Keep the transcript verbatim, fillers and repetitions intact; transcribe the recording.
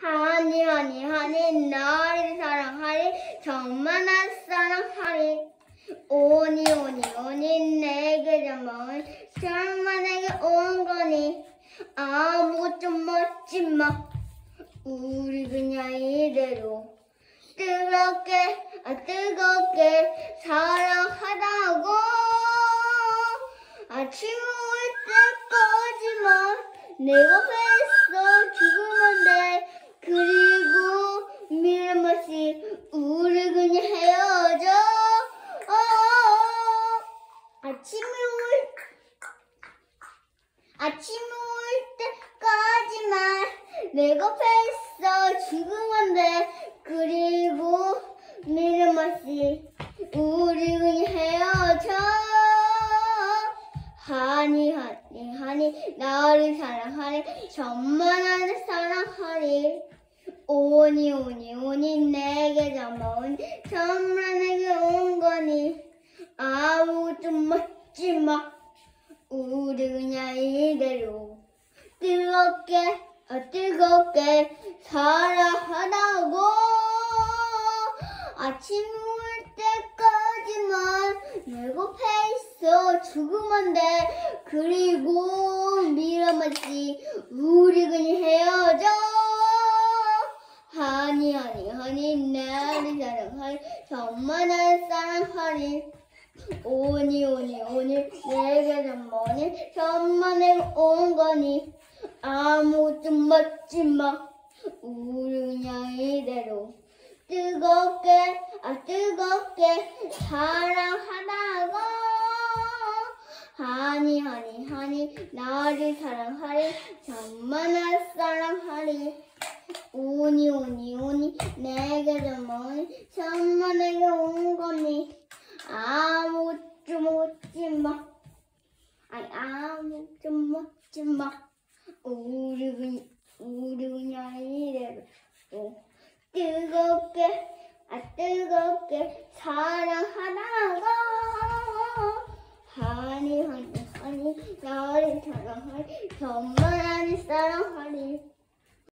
하니 하니 하니 나를 사랑하리 정만한 사랑하리 오니 오니 오니 내게 전망을 정만에게 온 거니 아무 좀 먹지 마 우리 그냥 이대로 뜨겁게 아 뜨겁게 사랑하다고 아침 올 때까지만 내 곁에 있어 죽으면 돼 그리고 미련없이 우리 그냥 헤어져 어 아침이 올 아침이 올 때까지만 내 곁에 있어 죽으면 돼 그리고 미련없이 우리 그냥 헤어져 하니 하니 하니 나를 사랑하리 정만한 사랑하리 오니 오니 오니 내게 전마오니 정만에게 온 거니 아무 좀 먹지 마 우리 그냥 이대로 뜨겁게 아 뜨겁게 사랑하다고 아침 올 때까지만 내 곁에 있어 죽으면 돼 그리고 미련없이 우리 그냥 헤어져 하니 하니 하니 나를 사랑하리 정만한 사랑하리 오니 오니 오니 내게 전만이 정만에게 온 거니 아무 좀 먹지 마 우리 그냥 이대로 뜨겁게 아 뜨겁게 사랑하다가 하니 하니 하니 나를 사랑하리 정만한 사랑하리 오니 오니 오니 내게 전만이 정만에게 온 거니 아무 좀 먹지 마 아니 아무 좀 먹지 마 우리 그냥 우리 그냥 이래로 또 뜨겁게 아 뜨겁게 사랑하다가 하니 하니 하니 나를 사랑하니 정말